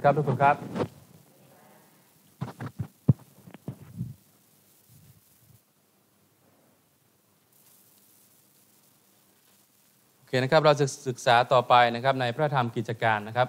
ครับทุกคนครับโอเคนะครับเราจะศึกษาต่อไปนะครับในพระธรรมกิจการนะครับ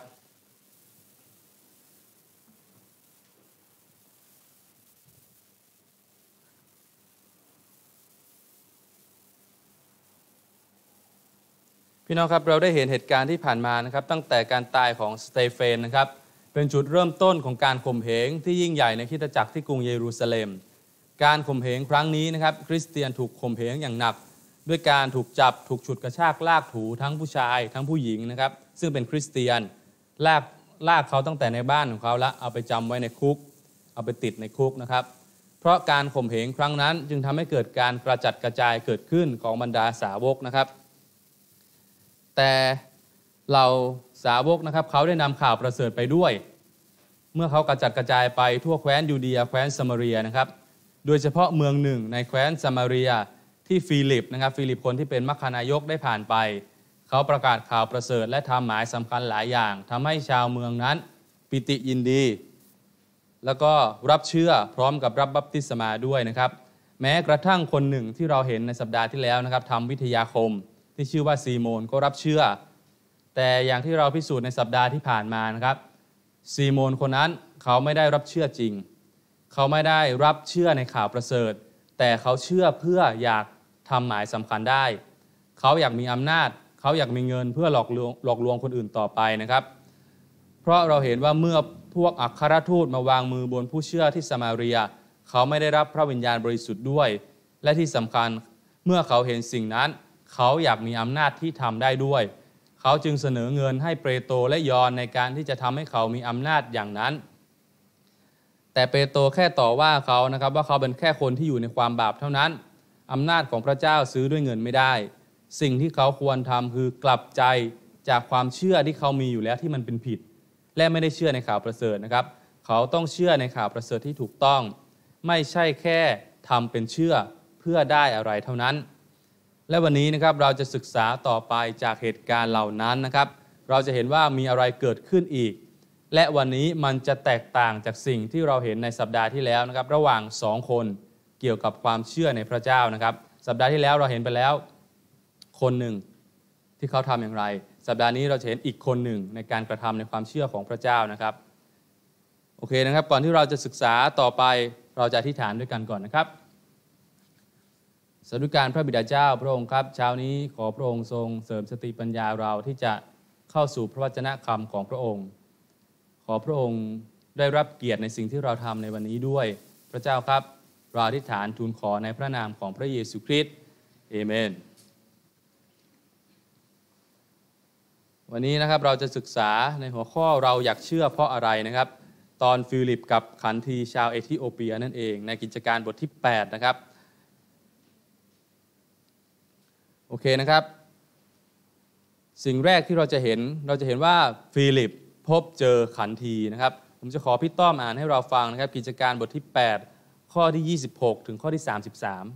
พี่น้องครับเราได้เห็นเหตุการณ์ที่ผ่านมานะครับตั้งแต่การตายของสเตเฟนนะครับเป็นจุดเริ่มต้นของการข่มเหงที่ยิ่งใหญ่ในคริสตจักรที่กรุงเยรูซาเล็มการข่มเหงครั้งนี้นะครับคริสเตียนถูกข่มเหงอย่างหนักด้วยการถูกจับถูกฉุดกระชากลากถูทั้งผู้ชายทั้งผู้หญิงนะครับซึ่งเป็นคริสเตียนลากเขาตั้งแต่ในบ้านของเขาแล้วเอาไปจำไว้ในคุกเอาไปติดในคุกนะครับเพราะการข่มเหงครั้งนั้นจึงทำให้เกิดการกระจัดกระจายเกิดขึ้นของบรรดาสาวกนะครับแต่เราสาวกนะครับเขาได้นำข่าวประเสริฐไปด้วยเมื่อเขากระจัดกระจายไปทั่วแคว้นยูเดียแคว้นซามาเรียนะครับโดยเฉพาะเมืองหนึ่งในแคว้นซามาเรียที่ฟิลิปนะครับฟิลิปคนที่เป็นมัคคานายกได้ผ่านไปเขาประกาศข่าวประเสริฐและทำหมายสำคัญหลายอย่างทำให้ชาวเมืองนั้นปิติยินดีแล้วก็รับเชื่อพร้อมกับรับบัพติศมาด้วยนะครับแม้กระทั่งคนหนึ่งที่เราเห็นในสัปดาห์ที่แล้วนะครับทำวิทยาคมที่ชื่อว่าซีโมนก็รับเชื่อแต่อย่างที่เราพิสูจน์ในสัปดาห์ที่ผ่านมานะครับซีโมนคนนั้นเขาไม่ได้รับเชื่อจริงเขาไม่ได้รับเชื่อในข่าวประเสริฐแต่เขาเชื่อเพื่ออยากทำหมายสำคัญได้เขาอยากมีอำนาจเขาอยากมีเงินเพื่อหลอกลวงคนอื่นต่อไปนะครับเพราะเราเห็นว่าเมื่อพวกอัครทูตมาวางมือบนผู้เชื่อที่สมาเรียเขาไม่ได้รับพระวิญญาณบริสุทธิ์ด้วยและที่สำคัญเมื่อเขาเห็นสิ่งนั้นเขาอยากมีอำนาจที่ทำได้ด้วยเขาจึงเสนอเงินให้เปโตรและยอห์นในการที่จะทำให้เขามีอำนาจอย่างนั้นแต่เปโตรแค่ต่อว่าเขานะครับว่าเขาเป็นแค่คนที่อยู่ในความบาปเท่านั้นอำนาจของพระเจ้าซื้อด้วยเงินไม่ได้สิ่งที่เขาควรทำคือกลับใจจากความเชื่อที่เขามีอยู่แล้วที่มันเป็นผิดและไม่ได้เชื่อในข่าวประเสริฐนะครับเขาต้องเชื่อในข่าวประเสริฐที่ถูกต้องไม่ใช่แค่ทำเป็นเชื่อเพื่อได้อะไรเท่านั้นและวันนี้นะครับเราจะศึกษาต่อไปจากเหตุการณ์เหล่านั้นนะครับเราจะเห็นว่ามีอะไรเกิดขึ้นอีกและวันนี้มันจะแตกต่างจากสิ่งที่เราเห็นในสัปดาห์ที่แล้วนะครับระหว่าง2คนเกี่ยวกับความเชื่อในพระเจ้านะครับสัปดาห์ที่แล้วเราเห็นไปแล้วคนหนึ่งที่เขาทำอย่างไรสัปดาห์นี้เราจะเห็นอีกคนหนึ่งในการกระทำในความเชื่อของพระเจ้านะครับโอเคนะครับก่อนที่เราจะศึกษาต่อไปเราจะอธิษฐานด้วยกันก่อนนะครับสาธุการพระบิดาเจ้าพระองค์ครับเช้านี้ขอพระองค์ทรงเสริมสติปัญญาเราที่จะเข้าสู่พระวจนะคำของพระองค์ขอพระองค์ได้รับเกียรติในสิ่งที่เราทำในวันนี้ด้วยพระเจ้าครับเราอธิษฐานทูลขอในพระนามของพระเยซูคริสต์เอเมนวันนี้นะครับเราจะศึกษาในหัวข้อเราอยากเชื่อเพราะอะไรนะครับตอนฟิลิปกับขันทีชาวเอธิโอเปียนั่นเองในกิจการบทที่8นะครับโอเคนะครับสิ่งแรกที่เราจะเห็นว่าฟิลิปพบเจอขันทีนะครับผมจะขอพี่ต้อมอ่านให้เราฟังนะครับกิจการบทที่8ข้อที่26ถึงข้อที่33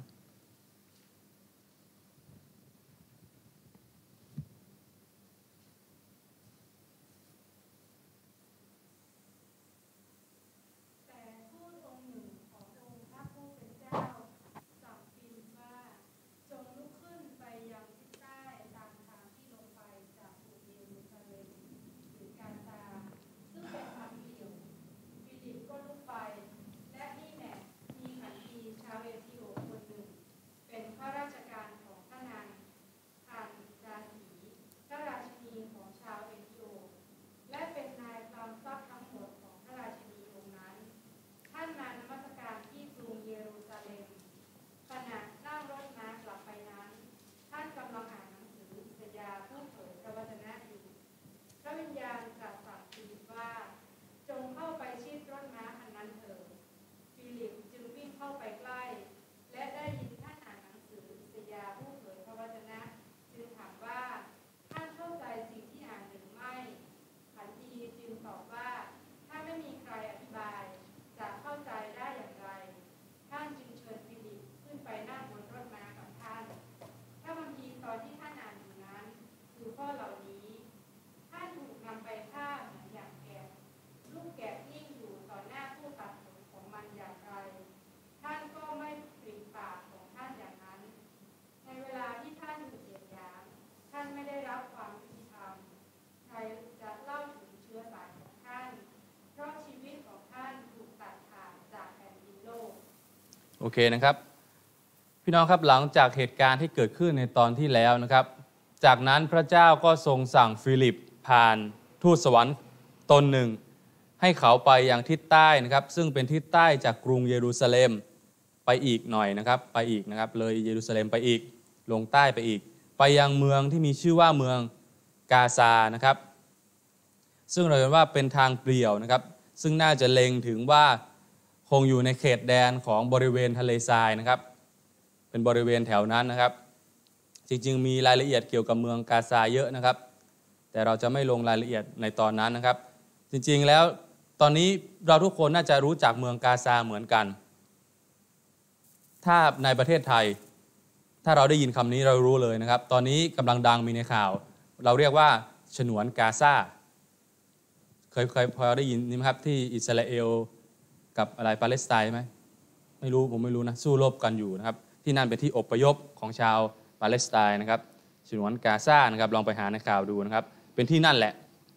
อเคนะครับพี่น้องครับหลังจากเหตุการณ์ที่เกิดขึ้นในตอนที่แล้วนะครับจากนั้นพระเจ้าก็ทรงสั่งฟิลิปผ่านทูตสวรรค์ตนหนึ่งให้เขาไปยังทิศใต้นะครับซึ่งเป็นทิศใต้จากกรุงเยรูซาเล็มไปอีกหน่อยนะครับไปอีกนะครับเลยเยรูซาเล็มไปอีกลงใต้ไปอีกไปยังเมืองที่มีชื่อว่าเมืองกาซานะครับซึ่งเราเห็นว่าเป็นทางเปลี่ยวนะครับซึ่งน่าจะเล็งถึงว่าคงอยู่ในเขตแดนของบริเวณทะเลทรายนะครับเป็นบริเวณแถวนั้นนะครับจริงๆมีรายละเอียดเกี่ยวกับเมืองกาซาเยอะนะครับแต่เราจะไม่ลงรายละเอียดในตอนนั้นนะครับจริงๆแล้วตอนนี้เราทุกคนน่าจะรู้จักเมืองกาซาเหมือนกันถ้าในประเทศไทยถ้าเราได้ยินคำนี้เรารู้เลยนะครับตอนนี้กำลังดังมีในข่าวเราเรียกว่าฉนวนกาซาเคยพอได้ยินไหมครับที่อิสราเอลกับอะไรปาเลสไตน์ไหมไม่รู้ผมไม่รู้นะสู้รบกันอยู่นะครับที่นั่นเป็นที่อพยพของชาวปาเลสไตน์นะครับฉนวนกาซานะครับลองไปหาในข่าวดูนะครับเป็นที่นั่นแหละ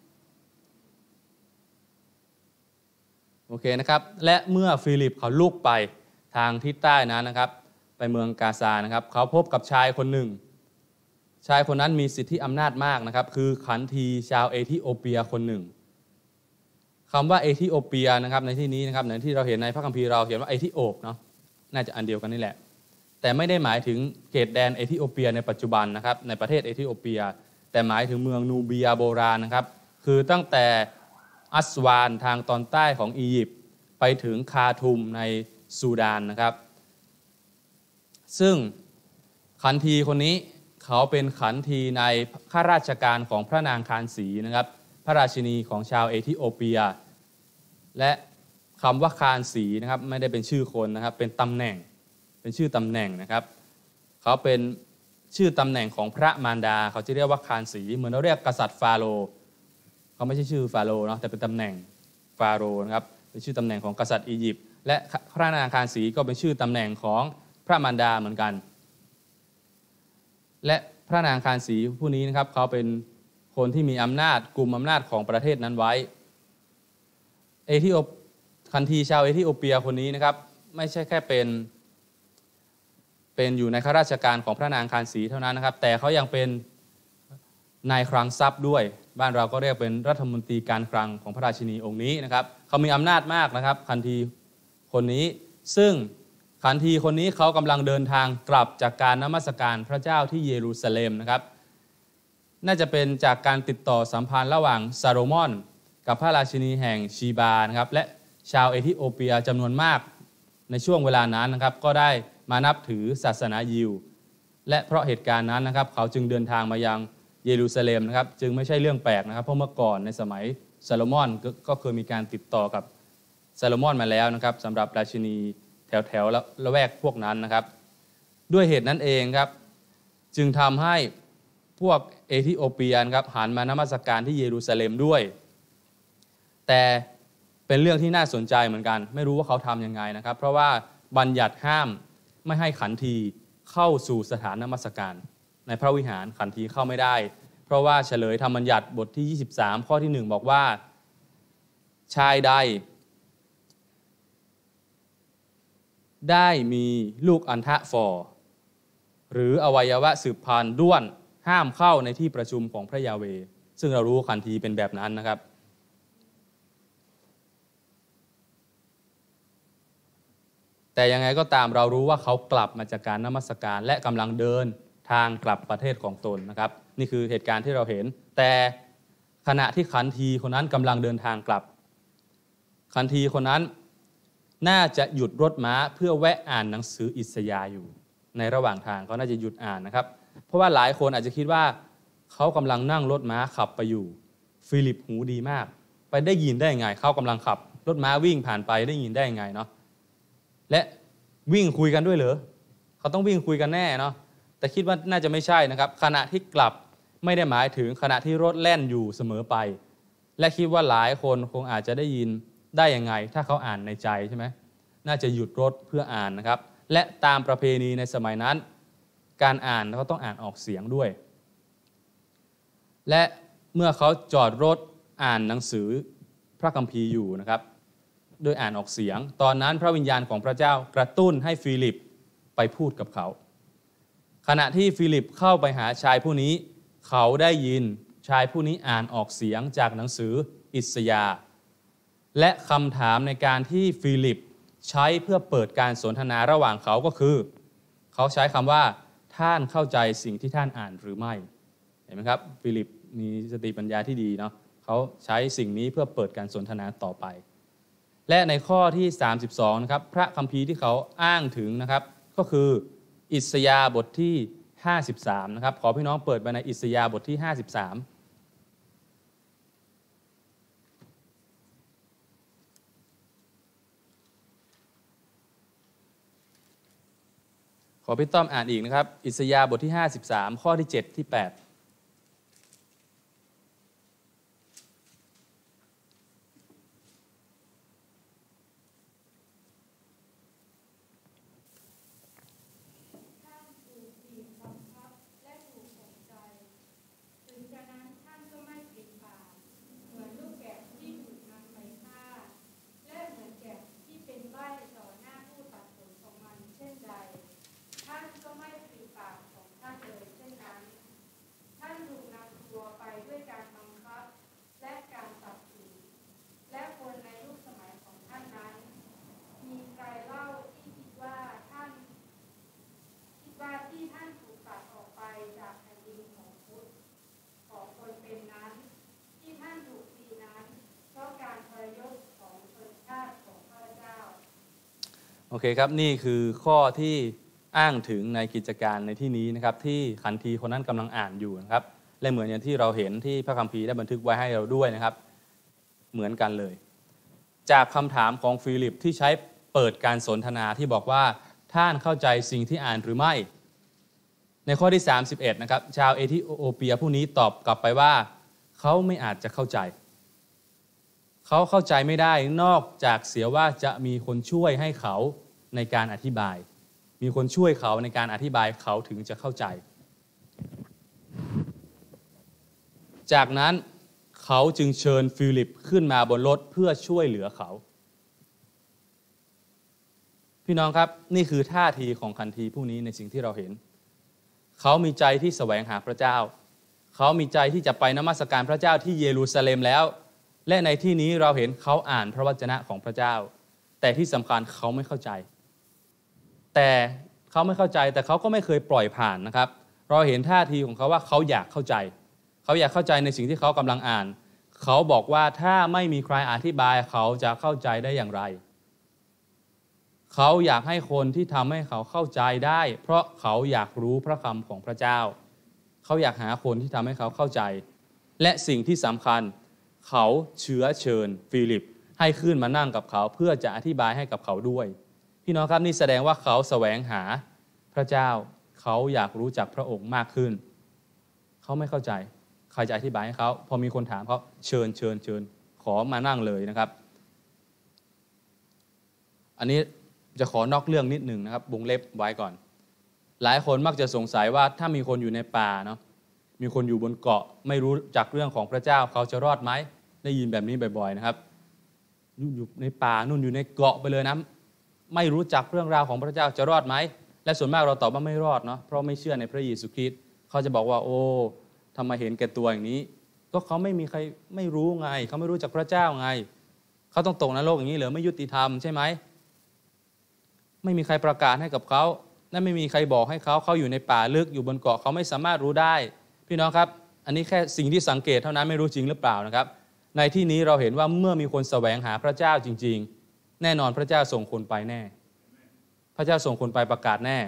โอเคนะครับและเมื่อฟิลิปเขาลุกไปทางทิศใต้นั้นนะครับไปเมืองกาซานะครับเขาพบกับชายคนหนึ่งชายคนนั้นมีสิทธิอำนาจมากนะครับคือขันทีชาวเอธิโอเปียคนหนึ่งคำว่าเอธิโอเปียนะครับในที่นี้นะครับในที่เราเห็นในพระคัมภีร์เราเขียนว่าเอธิโอบเนาะน่าจะอันเดียวกันนี่แหละแต่ไม่ได้หมายถึงเขตแดนเอธิโอเปียในปัจจุบันนะครับในประเทศเอธิโอเปียแต่หมายถึงเมืองนูเบียโบราณนะครับคือตั้งแต่อัสวานทางตอนใต้ของอียิปต์ไปถึงคาทุมในซูดานนะครับซึ่งขันทีคนนี้เขาเป็นขันทีในข้าราชการของพระนางคานสีนะครับพระราชินีของชาวเอธิโอเปียและคำว่าคานสีนะครับไม่ได้เป็นชื่อคนนะครับเป็นตำแหน่งเป็นชื่อตำแหน่งนะครับเขาเป็นชื่อตำแหน่งของพระมารดาเขาจะเรียกว่าคานสีเหมือนเราเรียกกษัตริย์ฟาโรห์เขาไม่ใช่ชื่อฟาโรห์เนาะแต่เป็นตำแหน่งฟาโรห์นะครับเป็นชื่อตำแหน่งของกษัตริย์อียิปต์และพระนางคานสีก็เป็นชื่อตำแหน่งของพระมารดาเหมือนกันและพระนางคานสีผู้นี้นะครับเขาเป็นคนที่มีอำนาจกลุ่มอำนาจของประเทศนั้นไว้คันทีชาวเอธิโอเปียคนนี้นะครับไม่ใช่แค่เป็นอยู่ในข้าราชการของพระนางคานสีเท่านั้นนะครับแต่เขายังเป็นนายคลังทรัพย์ด้วยบ้านเราก็เรียกเป็นรัฐมนตรีการคลังของพระราชินีองค์นี้นะครับเขามีอำนาจมากนะครับคันทีคนนี้ซึ่งขันทีคนนี้เขากำลังเดินทางกลับจากการนมัสการพระเจ้าที่เยรูซาเล็มนะครับน่าจะเป็นจากการติดต่อสัมพันธ์ระหว่างซาโลมอนกับพระราชินีแห่งชีบานะครับและชาวเอธิโอเปียจำนวนมากในช่วงเวลานั้นนะครับก็ได้มานับถือศาสนายิวและเพราะเหตุการณ์นั้นนะครับเขาจึงเดินทางมายังเยรูซาเล็มนะครับจึงไม่ใช่เรื่องแปลกนะครับเพราะเมื่อก่อนในสมัยซาโลมอนก็เคยมีการติดต่อกับซาโลมอนมาแล้วนะครับสำหรับราชินีแถวละแวกพวกนั้นนะครับด้วยเหตุนั้นเองครับจึงทำให้พวกเอธิโอเปียครับหันมานมัสการที่เยรูซาเล็มด้วยแต่เป็นเรื่องที่น่าสนใจเหมือนกันไม่รู้ว่าเขาทำยังไงนะครับเพราะว่าบัญญัติห้ามไม่ให้ขันทีเข้าสู่สถานนมัสการในพระวิหารขันทีเข้าไม่ได้เพราะว่าเฉลยธรรมบัญญัติบทที่23ข้อที่1บอกว่าชายใดได้มีลูกอัณฑะฝ่อหรืออวัยวะสืบพันธุ์ด้วนห้ามเข้าในที่ประชุมของพระยาเวห์ซึ่งเรารู้ขันทีเป็นแบบนั้นนะครับแต่ยังไงก็ตามเรารู้ว่าเขากลับมาจากการนมัสการและกำลังเดินทางกลับประเทศของตนนะครับนี่คือเหตุการณ์ที่เราเห็นแต่ขณะที่ขันทีคนนั้นกำลังเดินทางกลับขันทีคนนั้นน่าจะหยุดรถม้าเพื่อแวะอ่านหนังสืออิสยาห์อยู่ในระหว่างทางเขาน่าจะหยุดอ่านนะครับเพราะว่าหลายคนอาจจะคิดว่าเขากำลังนั่งรถม้าขับไปอยู่ฟิลิปหูดีมากไปได้ยินได้ยังไงเขากำลังขับรถม้าวิ่งผ่านไปได้ยินได้ยังไงเนาะและวิ่งคุยกันด้วยเหรอเขาต้องวิ่งคุยกันแน่เนาะแต่คิดว่าน่าจะไม่ใช่นะครับขณะที่กลับไม่ได้หมายถึงขณะที่รถแล่นอยู่เสมอไปและคิดว่าหลายคนคงอาจจะได้ยินได้ยังไงถ้าเขาอ่านในใจใช่ไหมน่าจะหยุดรถเพื่ออ่านนะครับและตามประเพณีในสมัยนั้นการอ่านเขาต้องอ่านออกเสียงด้วยและเมื่อเขาจอดรถอ่านหนังสือพระคัมภีร์อยู่นะครับโดยอ่านออกเสียงตอนนั้นพระวิญญาณของพระเจ้ากระตุ้นให้ฟิลิปไปพูดกับเขาขณะที่ฟิลิปเข้าไปหาชายผู้นี้เขาได้ยินชายผู้นี้อ่านออกเสียงจากหนังสืออิสยาห์และคำถามในการที่ฟิลิปใช้เพื่อเปิดการสนทนาระหว่างเขาก็คือเขาใช้คำว่าท่านเข้าใจสิ่งที่ท่านอ่านหรือไม่เห็นไหมครับฟิลิปมีสติปัญญาที่ดีเนาะเขาใช้สิ่งนี้เพื่อเปิดการสนทนาต่อไปและในข้อที่32นะครับพระคัมภีร์ที่เขาอ้างถึงนะครับก็คืออิสยาห์บทที่53นะครับขอพี่น้องเปิดไปในอิสยาห์บทที่53ขอพี่ต้อมอ่านอีกนะครับอิสยาห์บทที่53ข้อที่7ที่8โอเคครับนี่คือข้อที่อ้างถึงในกิจการในที่นี้นะครับที่ขันทีคนนั้นกำลังอ่านอยู่นะครับและเหมือนอย่างที่เราเห็นที่พระคัมภีร์ได้บันทึกไว้ให้เราด้วยนะครับเหมือนกันเลยจากคำถามของฟิลิปที่ใช้เปิดการสนทนาที่บอกว่าท่านเข้าใจสิ่งที่อ่านหรือไม่ในข้อที่31นะครับชาวเอธิโอเปียผู้นี้ตอบกลับไปว่าเขาไม่อาจจะเข้าใจเขาเข้าใจไม่ได้นอกจากเสียว่าจะมีคนช่วยให้เขาในการอธิบายมีคนช่วยเขาในการอธิบายเขาถึงจะเข้าใจจากนั้นเขาจึงเชิญฟิลิปขึ้นมาบนรถเพื่อช่วยเหลือเขาพี่น้องครับนี่คือท่าทีของขันทีผู้นี้ในสิ่งที่เราเห็นเขามีใจที่แสวงหาพระเจ้าเขามีใจที่จะไปนมัสการพระเจ้าที่เยรูซาเล็มแล้วและในที่นี้เราเห็นเขาอ่านพระวจนะของพระเจ้าแต่ที่สำคัญเขาไม่เข้าใจแต่เขาก็ไม่เคยปล่อยผ่านนะครับเราเห็นท่าทีของเขาว่าเขาอยากเข้าใจในสิ่งที่เขากำลังอ่านเขาบอกว่าถ้าไม่มีใครอธิบายเขาจะเข้าใจได้อย่างไรเขาอยากให้คนที่ทำให้เขาเข้าใจได้เพราะเขาอยากรู้พระคำของพระเจ้าเขาอยากหาคนที่ทำให้เขาเข้าใจและสิ่งที่สำคัญเขาเชิญฟิลิปให้ขึ้นมานั่งกับเขาเพื่อจะอธิบายให้กับเขาด้วยพี่น้องครับนี่แสดงว่าเขาแสวงหาพระเจ้าเขาอยากรู้จักพระองค์มากขึ้นเขาไม่เข้าใจใครจะอธิบายให้เขาพอมีคนถามเขาเชิญขอมานั่งเลยนะครับอันนี้จะขอนอกเรื่องนิดหนึ่งนะครับวงเล็บไว้ก่อนหลายคนมักจะสงสัยว่าถ้ามีคนอยู่ในป่าเนาะมีคนอยู่บนเกาะไม่รู้จักเรื่องของพระเจ้าเขาจะรอดไหมได้ยินแบบนี้บ่อยๆนะครับอยู่ในป่านู่นอยู่ในเกาะไปเลยนะไม่รู้จักเรื่องราวของพระเจ้าจะรอดไหมและส่วนมากเราตอบว่าไม่รอดเนาะเพราะไม่เชื่อในพระเยซูคริสต์เขาจะบอกว่าโอ้ทำไมเห็นแก่ตัวอย่างนี้ก็เขาไม่มีใครไม่รู้ไงเขาไม่รู้จักพระเจ้าไงเขาต้องตกนรกอย่างนี้เหรอไม่ยุติธรรมใช่ไหมไม่มีใครประกาศให้กับเขาและไม่มีใครบอกให้เขาอยู่ในป่าลึกอยู่บนเกาะเขาไม่สามารถรู้ได้พี่น้องครับอันนี้แค่สิ่งที่สังเกตเท่านั้นไม่รู้จริงหรือเปล่านะครับในที่นี้เราเห็นว่าเมื่อมีคนแสวงหาพระเจ้าจริงๆแน่นอนพระเจ้าส่งคนไปแน่พระเจ้าส่งคนไปประกาศแน่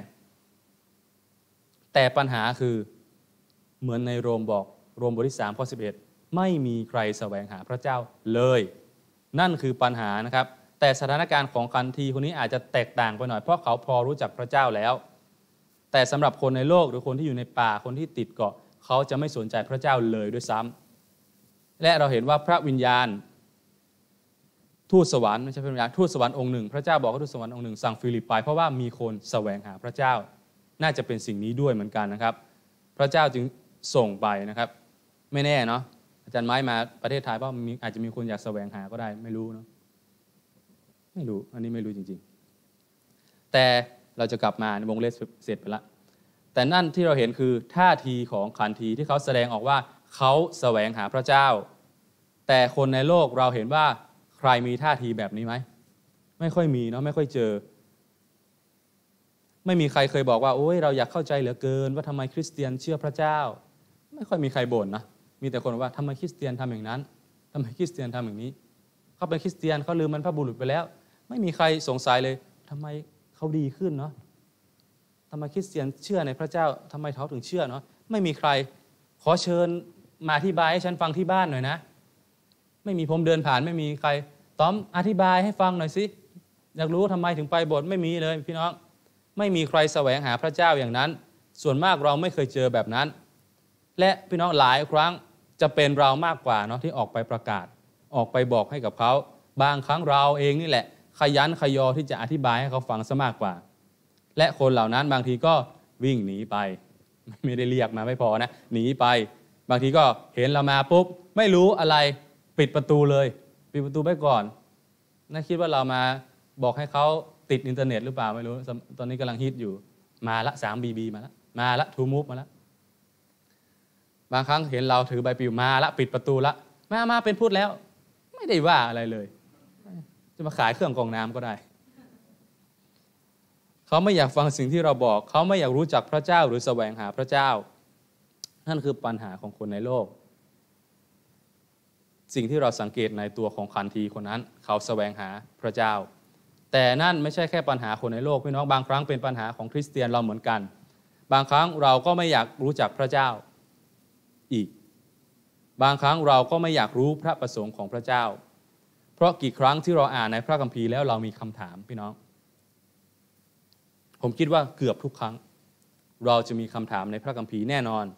แต่ปัญหาคือเหมือนในโรมบอกโรมบทที่3ข้อ11ไม่มีใครแสวงหาพระเจ้าเลยนั่นคือปัญหานะครับแต่สถานการณ์ของขันทีคนนี้อาจจะแตกต่างไปหน่อยเพราะเขาพอรู้จักพระเจ้าแล้วแต่สำหรับคนในโลกหรือคนที่อยู่ในป่าคนที่ติดเกาะเขาจะไม่สนใจพระเจ้าเลยด้วยซ้ำและเราเห็นว่าพระวิญญาณทูตสวรรค์ไม่ใช่พระวิญญาณทูตสวรรค์องค์หนึ่งพระเจ้าบอกให้ทูตสวรรค์องค์หนึ่งสั่งฟิลิปไปเพราะว่ามีคนแสวงหาพระเจ้าน่าจะเป็นสิ่งนี้ด้วยเหมือนกันนะครับพระเจ้าจึงส่งไปนะครับไม่แน่เนาะอาจารย์ไม้มาประเทศไทยเพราะอาจจะมีคนอยากแสวงหาก็ได้ไม่รู้เนาะไม่รู้อันนี้ไม่รู้จริงๆแต่เราจะกลับมาในวงเล็บเสร็จไปละแต่นั่นที่เราเห็นคือท่าทีของขันทีที่เขาแสดงออกว่าเขาแสวงหาพระเจ้าแต่คนในโลกเราเห็นว่าใครมีท่าทีแบบนี้ไหมไม่ค่อยมีเนาะไม่ค่อยเจอไม่มีใครเคยบอกว่าโอ้ยเราอยากเข้าใจเหลือเกินว่าทำไมคริสเตียนเชื่อพระเจ้าไม่ค่อยมีใครบ่นนะมีแต่คนบอกว่าทำไมคริสเตียนทำอย่างนั้นทำไมคริสเตียนทำอย่างนี้เขาเป็นคริสเตียนเขาลืมบรรพบุรุษไปแล้วไม่มีใครสงสัยเลยทำไมเขาดีขึ้นเนาะทำไมคริสเตียนเชื่อในพระเจ้าทำไมเขาถึงเชื่อเนาะไม่มีใครขอเชิญมาอธิบายให้ฉันฟังที่บ้านหน่อยนะไม่มีผมเดินผ่านไม่มีใครต้อมอธิบายให้ฟังหน่อยสิอยากรู้ทำไมถึงไปโบสถ์ไม่มีเลยพี่น้องไม่มีใครแสวงหาพระเจ้าอย่างนั้นส่วนมากเราไม่เคยเจอแบบนั้นและพี่น้องหลายครั้งจะเป็นเรามากกว่าเนาะที่ออกไปประกาศออกไปบอกให้กับเขาบางครั้งเราเองนี่แหละขยันขยอที่จะอธิบายให้เขาฟังซะมากกว่าและคนเหล่านั้นบางทีก็วิ่งหนีไปไม่ได้เรียกมาไม่พอนะหนีไปบางทีก็เห็นเรามาปุ๊บไม่รู้อะไรปิดประตูเลยปิดประตูไปก่อนน่าคิดว่าเรามาบอกให้เขาติดอินเทอร์เน็ตหรือเปล่าไม่รู้ตอนนี้กำลังฮิตอยู่มาละ 3BB มาละ TrueMove มาละบางครั้งเห็นเราถือใบปลิวมาละปิดประตูละมาเป็นพูดแล้วไม่ได้ว่าอะไรเลยจะมาขายเครื่องกรองน้ำก็ได้เขาไม่อยากฟังสิ่งที่เราบอกเขาไม่อยากรู้จักพระเจ้าหรือแสวงหาพระเจ้านั่นคือปัญหาของคนในโลกสิ่งที่เราสังเกตในตัวของขันทีคนนั้นเขาแสวงหาพระเจ้าแต่นั่นไม่ใช่แค่ปัญหาคนในโลกพี่น้องบางครั้งเป็นปัญหาของคริสเตียนเราเหมือนกันบางครั้งเราก็ไม่อยากรู้จักพระเจ้าอีกบางครั้งเราก็ไม่อยากรู้พระประสงค์ของพระเจ้าเพราะกี่ครั้งที่เราอ่านในพระคัมภีร์แล้วเรามีคำถามพี่น้องผมคิดว่าเกือบทุกครั้งเราจะมีคำถามในพระคัมภีร์แน่นอน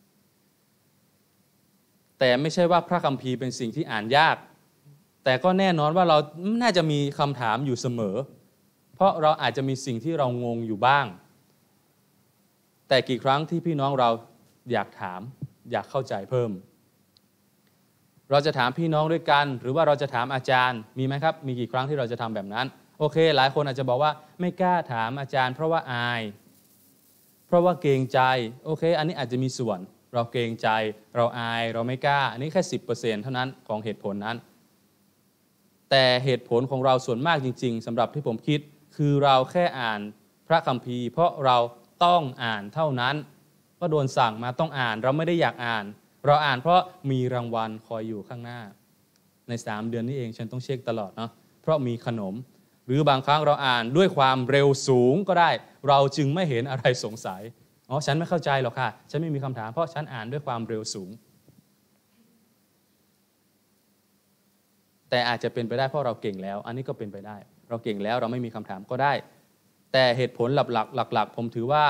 แต่ไม่ใช่ว่าพระคัมภีร์เป็นสิ่งที่อ่านยากแต่ก็แน่นอนว่าเราน่าจะมีคำถามอยู่เสมอเพราะเราอาจจะมีสิ่งที่เรางงอยู่บ้างแต่กี่ครั้งที่พี่น้องเราอยากถามอยากเข้าใจเพิ่มเราจะถามพี่น้องด้วยกันหรือว่าเราจะถามอาจารย์มีไหมครับมีกี่ครั้งที่เราจะทำแบบนั้นโอเคหลายคนอาจจะบอกว่าไม่กล้าถามอาจารย์เพราะว่าอายเพราะว่าเกรงใจโอเคอันนี้อาจจะมีส่วนเราเกรงใจเราอายเราไม่กล้าอันนี้แค่ 10% เท่านั้นของเหตุผลนั้นแต่เหตุผลของเราส่วนมากจริงๆสำหรับที่ผมคิดคือเราแค่อ่านพระคัมภีร์เพราะเราต้องอ่านเท่านั้นก็โดนสั่งมาต้องอ่านเราไม่ได้อยากอ่านเราอ่านเพราะมีรางวัลคอยอยู่ข้างหน้าใน3เดือนนี้เองฉันต้องเช็คตลอดเนาะเพราะมีขนมหรือบางครั้งเราอ่านด้วยความเร็วสูงก็ได้เราจึงไม่เห็นอะไรสงสัยอ๋อฉันไม่เข้าใจหรอกค่ะฉันไม่มีคำถามเพราะฉันอ่านด้วยความเร็วสูงแต่อาจจะเป็นไปได้เพราะเราเก่งแล้วอันนี้ก็เป็นไปได้เราเก่งแล้วเราไม่มีคำถามก็ได้แต่เหตุผลหลักผมถือว่า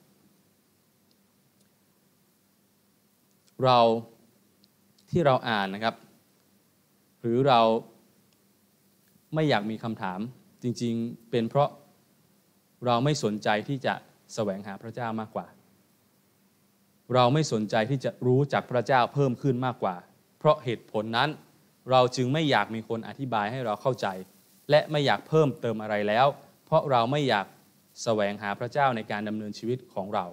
เราที่เราอ่านนะครับหรือเราไม่อยากมีคำถามจริงๆเป็นเพราะเราไม่สนใจที่จะแสวงหาพระเจ้ามากกว่าเราไม่สนใจที่จะรู้จักพระเจ้าเพิ่มขึ้นมากกว่าเพราะเหตุผลนั้นเราจึงไม่อยากมีคนอธิบายให้เราเข้าใจและไม่อยากเพิ่มเติมอะไรแล้วเพราะเราไม่อยากแสวงหาพระเจ้าในการดำเนินชีวิตของเรา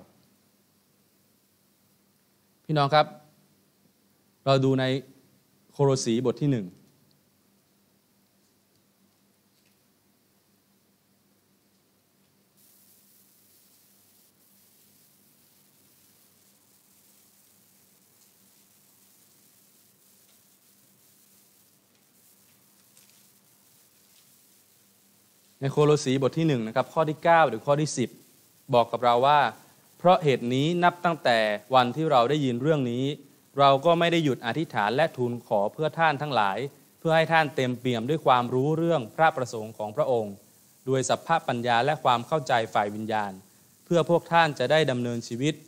พี่น้องครับเราดูในโคโลสีบทที่ 1ในโคโลสีบทที่1นะครับข้อที่9หรือข้อที่10บอกกับเราว่าเพราะเหตุนี้นับตั้งแต่วันที่เราได้ยินเรื่องนี้เราก็ไม่ได้หยุดอธิษฐานและทูลขอเพื่อท่านทั้งหลายเพื่อให้ท่านเต็มเปี่ยมด้วยความรู้เรื่องพระประสงค์ของพระองค์ด้วยสัพพะปัญญาและความเข้าใจฝ่ายวิญญาณเพื่อพวกท่านจะได้ดำเนินชีวิต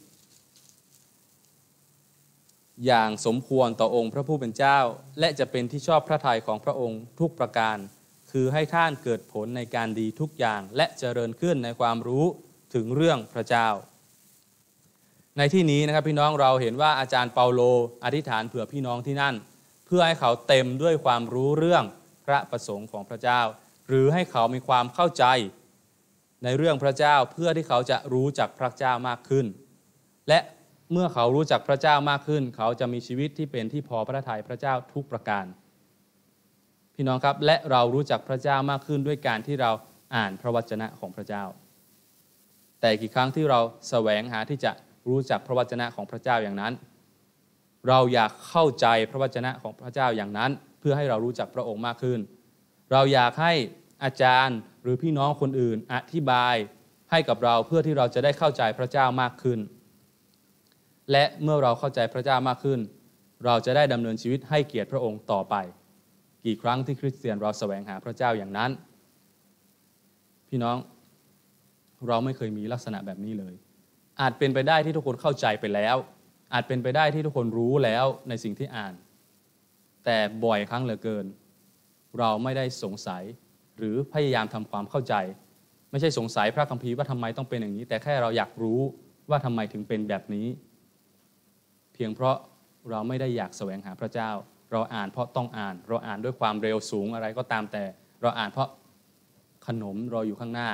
อย่างสมควรต่อองค์พระผู้เป็นเจ้าและจะเป็นที่ชอบพระทัยของพระองค์ทุกประการคือให้ท่านเกิดผลในการดีทุกอย่างและเจริญขึ้นในความรู้ถึงเรื่องพระเจ้าในที่นี้นะครับพี่น้องเราเห็นว่าอาจารย์เปาโลอธิษฐานเผื่อพี่น้องที่นั่นเพื่อให้เขาเต็มด้วยความรู้เรื่องพระประสงค์ของพระเจ้าหรือให้เขามีความเข้าใจในเรื่องพระเจ้าเพื่อที่เขาจะรู้จักพระเจ้ามากขึ้นและเมื่อเขารู้จักพระเจ้ามากขึ้นเขาจะมีชีวิตที่เป็นที่พอพระทัยพระเจ้าทุกประการพี่น้องครับและเรารู้จักพระเจ้ามากขึ้นด้วยการที่เราอ่านพระวจนะของพระเจ้าแต่กี่ครั้งที่เราแสวงหาที่จะรู้จักพระวจนะของพระเจ้าอย่างนั้นเราอยากเข้าใจพระวจนะของพระเจ้าอย่างนั้นเพื่อให้เรารู้จักพระองค์มากขึ้นเราอยากให้อาจารย์หรือพี่น้องคนอื่นอธิบายให้กับเราเพื่อที่เราจะได้เข้าใจพระเจ้ามากขึ้นและเมื่อเราเข้าใจพระเจ้ามากขึ้นเราจะได้ดำเนินชีวิตให้เกียรติพระองค์ต่อไปกี่ครั้งที่คริสเตียนเราแสวงหาพระเจ้าอย่างนั้นพี่น้องเราไม่เคยมีลักษณะแบบนี้เลยอาจเป็นไปได้ที่ทุกคนเข้าใจไปแล้วอาจเป็นไปได้ที่ทุกคนรู้แล้วในสิ่งที่อ่านแต่บ่อยครั้งเหลือเกินเราไม่ได้สงสัยหรือพยายามทำความเข้าใจไม่ใช่สงสัยพระคัมภีร์ว่าทำไมต้องเป็นอย่างนี้แต่แค่เราอยากรู้ว่าทำไมถึงเป็นแบบนี้เพียงเพราะเราไม่ได้อยากแสวงหาพระเจ้าเราอ่านเพราะต้องอ่านเราอ่านด้วยความเร็วสูงอะไรก็ตามแต่เราอ่านเพราะขนมรออยู่ข้างหน้า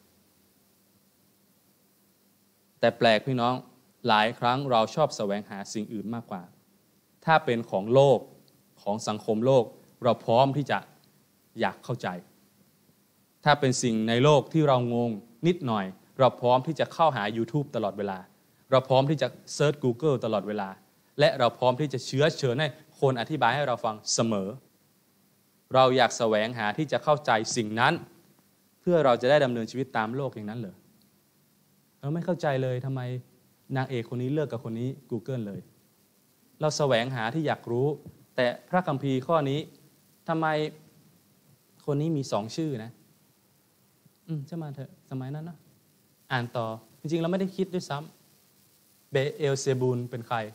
แต่แปลกพี่น้องหลายครั้งเราชอบแสวงหาสิ่งอื่นมากกว่าถ้าเป็นของโลกของสังคมโลกเราพร้อมที่จะอยากเข้าใจถ้าเป็นสิ่งในโลกที่เรางงนิดหน่อยเราพร้อมที่จะเข้าหา YouTube ตลอดเวลาเราพร้อมที่จะเซิร์ช Google ตลอดเวลาและเราพร้อมที่จะเชื้อเชิญให้คนอธิบายให้เราฟังเสมอเราอยากแสวงหาที่จะเข้าใจสิ่งนั้นเพื่อเราจะได้ดำเนินชีวิตตามโลกอย่างนั้นเหรอเราไม่เข้าใจเลยทำไมนางเอกคนนี้เลิกกับคนนี้ Google เลยเราแสวงหาที่อยากรู้แต่พระคัมภีร์ข้อนี้ทำไมคนนี้มี2ชื่อนะจะมาเถอะสมัยนั้นนะอ่านต่อจริงๆเราไม่ได้คิดด้วยซ้ำเบเอลเซบูลเป็นใคร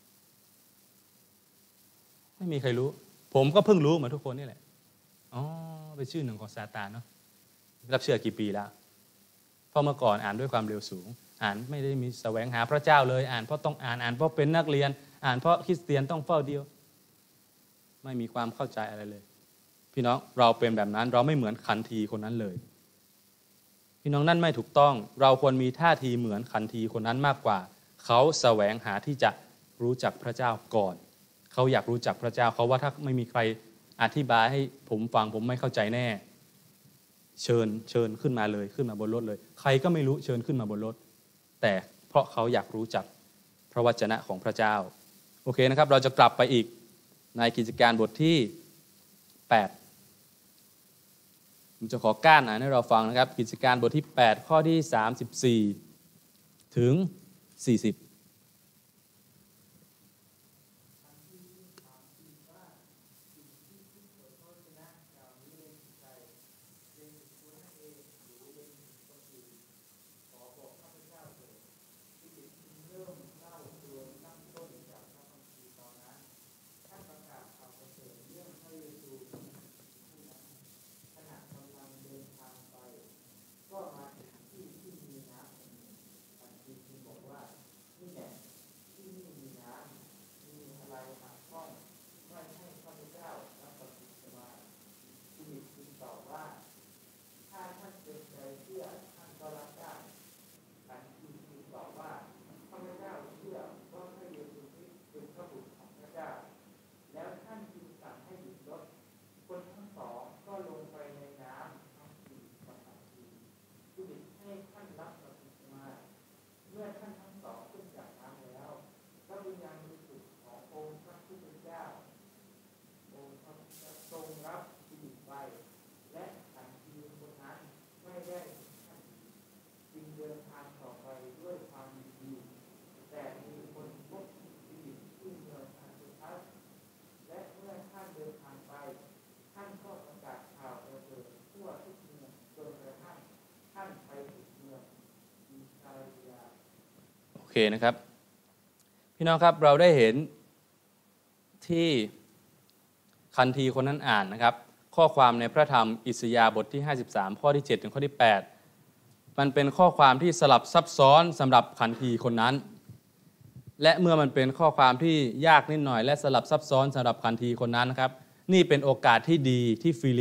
ไม่มีใครรู้ผมก็เพิ่งรู้เหมือนทุกคนนี่แหละอ๋อเป็นชื่อหนึ่งของซาตานเนาะรับเชื่อกี่ปีแล้วเพราะเมื่อก่อนอ่านด้วยความเร็วสูงอ่านไม่ได้มีแสวงหาพระเจ้าเลยอ่านเพราะต้องอ่านเพราะเป็นนักเรียนอ่านเพราะคริสเตียนต้องเฝ้าเดียวไม่มีความเข้าใจอะไรเลยพี่น้องเราเป็นแบบนั้นเราไม่เหมือนขันทีคนนั้นเลยพี่น้องนั่นไม่ถูกต้องเราควรมีท่าทีเหมือนขันทีคนนั้นมากกว่าเขาแสวงหาที่จะรู้จักพระเจ้าก่อนเขาอยากรู้จักพระเจ้าเขาว่าถ้าไม่มีใครอธิบายให้ผมฟังผมไม่เข้าใจแน่เชิญขึ้นมาเลยขึ้นมาบนรถเลยใครก็ไม่รู้เชิญขึ้นมาบนรถแต่เพราะเขาอยากรู้จักพระวจนะของพระเจ้าโอเคนะครับเราจะกลับไปอีกในกิจการบทที่8ผมจะขอก้านอ่านให้เราฟังนะครับกิจการบทที่8ข้อที่34ถึง40โอเคนะครับพี่น้องครับเราได้เห็นที่คันธีคนนั้นอ่านนะครับข้อความในพระธรรมอิสยาห์บทที่53ข้อที่7ถึงข้อที่8มันเป็นข้อความที่สลับซับซ้อนสำหรับคันธีคนนั้นและเมื่อมันเป็นข้อความที่ยากนิดหน่อยและสลับซับซ้อนสำหรับคันธีคนนั้นนะครับนี่เป็นโอกาสที่ดีที่ฟิลิป